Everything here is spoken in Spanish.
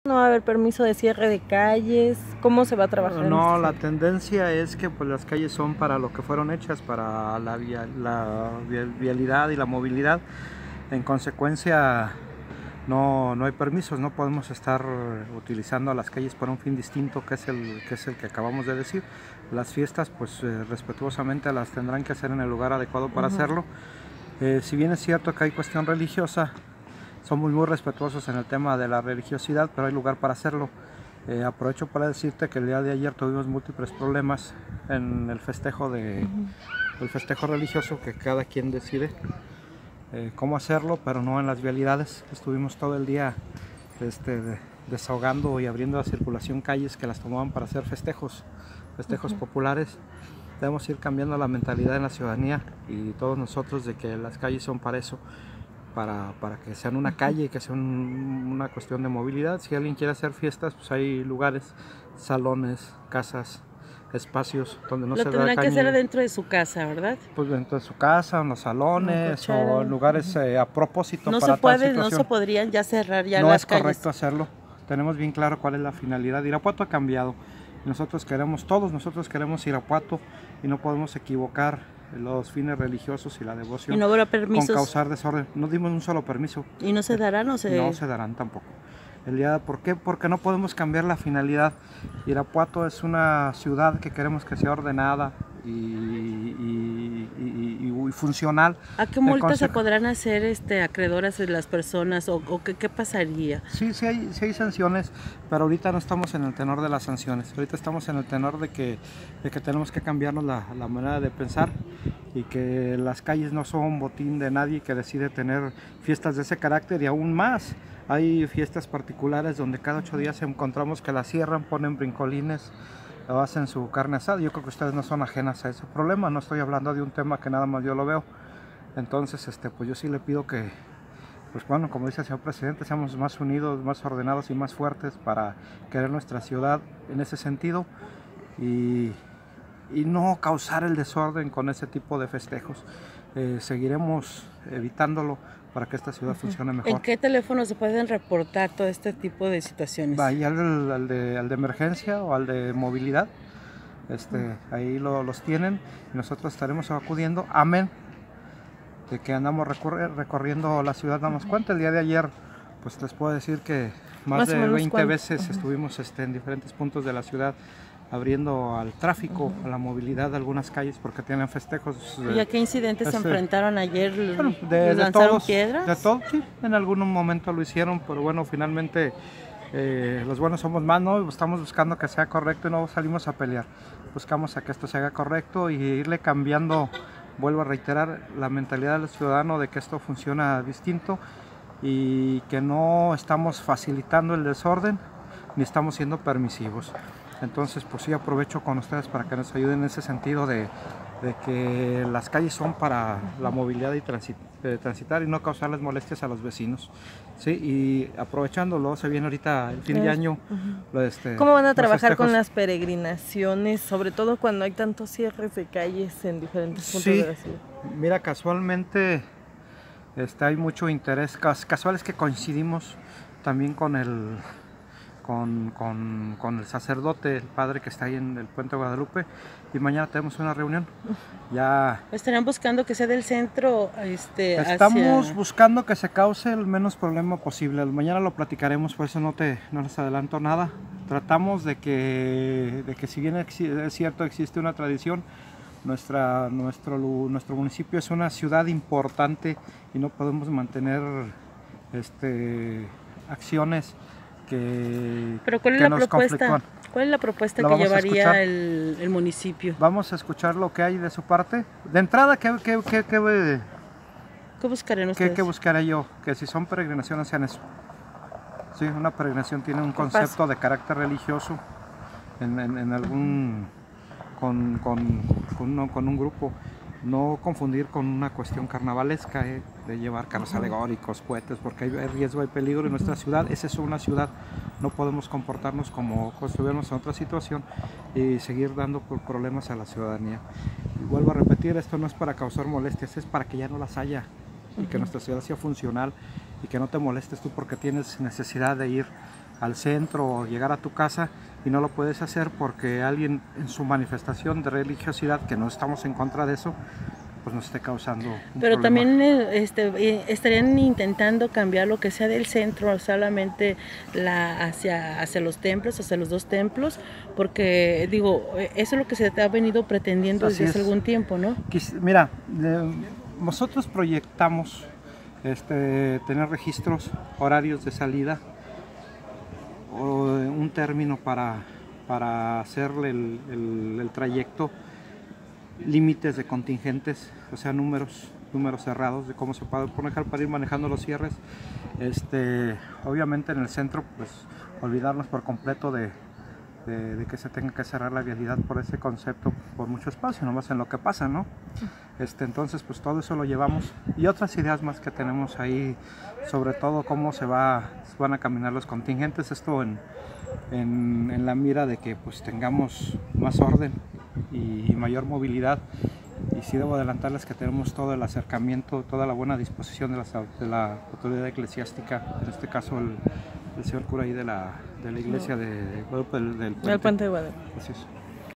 ¿No va a haber permiso de cierre de calles? ¿Cómo se va a trabajar en No, este la sentido? tendencia es que pues, las calles son para lo que fueron hechas, para la vialidad y la movilidad. En consecuencia, no hay permisos, no podemos estar utilizando las calles para un fin distinto que es el que acabamos de decir. Las fiestas, pues respetuosamente las tendrán que hacer en el lugar adecuado para hacerlo. Si bien es cierto que hay cuestión religiosa, somos muy respetuosos en el tema de la religiosidad, pero hay lugar para hacerlo. Aprovecho para decirte que el día de ayer tuvimos múltiples problemas en el festejo el festejo religioso, que cada quien decide cómo hacerlo, pero no en las vialidades. Estuvimos todo el día desahogando y abriendo la circulación calles que las tomaban para hacer festejos populares. Debemos ir cambiando la mentalidad en la ciudadanía y todos nosotros de que las calles son para eso, para que sean una calle, que sea una cuestión de movilidad. Si alguien quiere hacer fiestas, pues hay lugares, salones, casas, espacios donde no Lo se da tendrán que hacer calle, dentro de su casa, ¿verdad? pues dentro de su casa, en los salones Cochera. o en lugares a propósito No se para tal puede, no se situación. podrían ya cerrar ya No las es calles. correcto hacerlo. Tenemos bien claro cuál es la finalidad. Irapuato ha cambiado. Todos nosotros queremos Irapuato y no podemos equivocar los fines religiosos y la devoción Y no habrá con permisos. causar desorden. No dimos un solo permiso. ¿Y no se darán o se...? No se darán tampoco. ¿Por qué? Porque no podemos cambiar la finalidad. Irapuato es una ciudad que queremos que sea ordenada y funcional. ¿A qué multas se podrán hacer acreedoras de las personas o qué pasaría? Sí hay sanciones, pero ahorita no estamos en el tenor de las sanciones. Ahorita estamos en el tenor de que tenemos que cambiarnos la manera de pensar y que las calles no son un botín de nadie que decide tener fiestas de ese carácter, y aún más. Hay fiestas particulares donde cada 8 días encontramos que las cierran, ponen brincolines o hacen su carne asada. Yo creo que ustedes no son ajenas a ese problema. No estoy hablando de un tema que nada más yo lo veo. Entonces, pues yo sí le pido que, pues bueno, como dice el señor presidente, seamos más unidos, más ordenados y más fuertes para querer nuestra ciudad en ese sentido y no causar el desorden con ese tipo de festejos. Seguiremos evitándolo para que esta ciudad funcione mejor. ¿En qué teléfono se pueden reportar todo este tipo de situaciones? Ahí al de emergencia o al de movilidad, ahí los tienen y nosotros estaremos acudiendo. Amén de que andamos recorriendo la ciudad, damos cuenta. El día de ayer, pues les puedo decir que más de 20 veces estuvimos en diferentes puntos de la ciudad abriendo al tráfico, a la movilidad de algunas calles porque tienen festejos. ¿Y a qué incidentes se enfrentaron ayer? Bueno, ¿Les lanzaron piedras? De todo, sí, en algún momento lo hicieron, pero bueno, finalmente los buenos somos más, ¿no? Estamos buscando que sea correcto y no salimos a pelear. Buscamos a que esto se haga correcto y irle cambiando, vuelvo a reiterar, la mentalidad del ciudadano de que esto funciona distinto y que no estamos facilitando el desorden ni estamos siendo permisivos. Entonces, pues sí, aprovecho con ustedes para que nos ayuden en ese sentido de que las calles son para la movilidad y transitar y no causarles molestias a los vecinos. Sí, y aprovechándolo, se viene ahorita el fin de año. ¿Cómo van a trabajar con las peregrinaciones, sobre todo cuando hay tantos cierres de calles en diferentes puntos de la ciudad? Mira, casualmente hay mucho interés, casual es que coincidimos también con el sacerdote, el padre que está ahí en el Puente de Guadalupe, y mañana tenemos una reunión. Ya ¿Estarán buscando que sea del centro estamos buscando que se cause el menos problema posible. Mañana lo platicaremos, por eso no les adelanto nada. Tratamos de que si bien es cierto existe una tradición, nuestro municipio es una ciudad importante y no podemos mantener acciones ¿Pero cuál es la propuesta? ¿Cuál es la propuesta que llevaría el municipio? Vamos a escuchar lo que hay de su parte. De entrada, ¿qué buscarán ustedes? ¿Qué buscaré yo? Que si son peregrinaciones sean eso. Sí, una peregrinación tiene un concepto de carácter religioso en algún con un grupo. No confundir con una cuestión carnavalesca, de llevar carros alegóricos, cohetes, porque hay riesgo, hay peligro en nuestra ciudad. Esa es una ciudad, no podemos comportarnos como estuviéramos en otra situación y seguir dando problemas a la ciudadanía. Y vuelvo a repetir, esto no es para causar molestias, es para que ya no las haya y que nuestra ciudad sea funcional y que no te molestes tú porque tienes necesidad de ir al centro o llegar a tu casa y no lo puedes hacer porque alguien en su manifestación de religiosidad, que no estamos en contra de eso, pues nos esté causando un Pero problema. también estarían intentando cambiar lo que sea del centro solamente hacia los templos, hacia los 2 templos, porque digo, eso es lo que se te ha venido pretendiendo desde hace algún tiempo, ¿no? Mira, nosotros proyectamos tener registros, horarios de salida, o un término para hacerle el trayecto, límites de contingentes, o sea, números cerrados de cómo se puede manejar para ir manejando los cierres. Obviamente en el centro, pues olvidarnos por completo de que se tenga que cerrar la vialidad por ese concepto, por mucho espacio, nomás en lo que pasa, ¿no? Entonces, pues todo eso lo llevamos y otras ideas más que tenemos ahí, sobre todo cómo se van a caminar los contingentes, esto en la mira de que pues tengamos más orden y mayor movilidad. Y sí debo adelantarles que tenemos todo el acercamiento, toda la buena disposición de la autoridad eclesiástica, en este caso el señor cura ahí de la iglesia de Guadalupe del Puente de Guadalupe. Así es.